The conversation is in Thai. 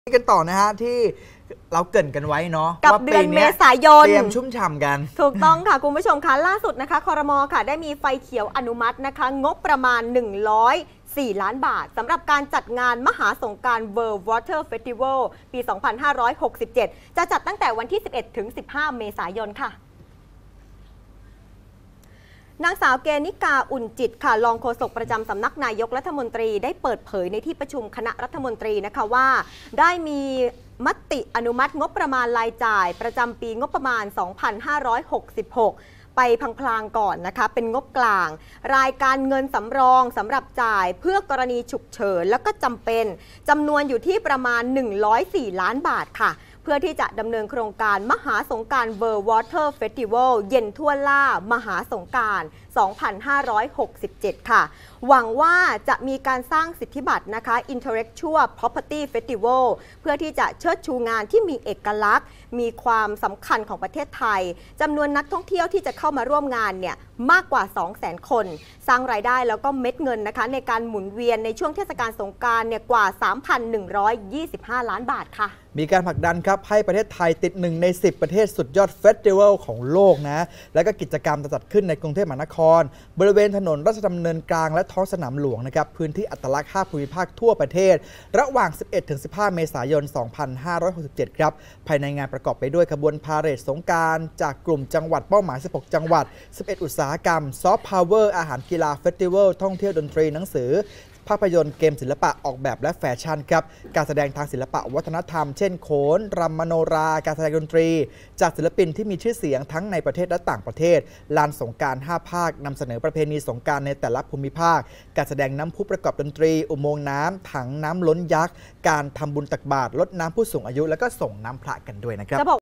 กันต่อนะฮะที่เราเกริ่นกันไว้เนาะกับเดือนเมษายนเตรียมชุ่มฉ่ำกันถูกต้องค่ะคุณผู้ชมคะล่าสุดนะคะครม.ค่ะได้มีไฟเขียวอนุมัตินะคะงบประมาณ104 ล้านบาทสำหรับการจัดงานมหาสงกรานต์ World Water Festival ปี 2567 จะจัดตั้งแต่วันที่ 11 ถึง 15 เมษายนค่ะนางสาวเกณิกาอุ่นจิตค่ะรองโฆษกประจำสำนักนายกรัฐมนตรีได้เปิดเผยในที่ประชุมคณะรัฐมนตรีนะคะว่าได้มีมติอนุมัติงบประมาณรายจ่ายประจำปีงบประมาณ 2566 ไปพลางๆก่อนนะคะเป็นงบกลางรายการเงินสำรองสำหรับจ่ายเพื่อกรณีฉุกเฉินแล้วก็จำเป็นจำนวนอยู่ที่ประมาณ104 ล้านบาทค่ะเพื่อที่จะดำเนินโครงการมหาสงกรานต์ World Water Festival เย็นทั่วล่ามหาสงกรานต์ 2567 ค่ะหวังว่าจะมีการสร้างสิทธิบัตรนะคะ Intellectual Property Festival เพื่อที่จะเชิดชูงานที่มีเอกลักษณ์มีความสำคัญของประเทศไทยจำนวนนักท่องเที่ยวที่จะเข้ามาร่วมงานเนี่ยมากกว่า 200,000 คนสร้างรายได้แล้วก็เม็ดเงินนะคะในการหมุนเวียนในช่วงเทศกาลสงกรานต์เนี่ยกว่า 3,125 ล้านบาทค่ะมีการผลักดันครับให้ประเทศไทยติด1 ใน 10 ประเทศสุดยอดเฟสติวัลของโลกนะและก็กิจกรรมจะจัดขึ้นในกรุงเทพมหานครบริเวณถนนราชดำเนินกลางและท้องสนามหลวงนะครับพื้นที่อัตลักษณ์5 ภูมิภาคทั่วประเทศระหว่าง 11-15 เมษายน 2567 ครับภายในงานประกอบไปด้วยขบวนพาเหรดสงกรานต์จากกลุ่มจังหวัดเป้าหมาย 16 จังหวัด 11 อุตสาหกรรมซอฟต์พาวเวอร์อาหารกีฬาเฟสติวัลท่องเที่ยวดนตรีหนังสือภาพยนตร์เกมศิลปะออกแบบและแฟชั่นครับการแสดงทางศิลปะวัฒนธรรมเช่นโขนรำมโนราการแสดงดนตรีจากศิลปินที่มีชื่อเสียงทั้งในประเทศและต่างประเทศลานสงกรานต์5 ภาคนำเสนอประเพณีสงกรานต์ในแต่ละภูมิภาคการแสดงน้ำพุประกอบดนตรีอุโมงค์น้ำถังน้ำล้นยักษ์การทำบุญตักบาตรลดน้ำผู้สูงอายุแล้วก็ส่งน้ำพระกันด้วยนะครับ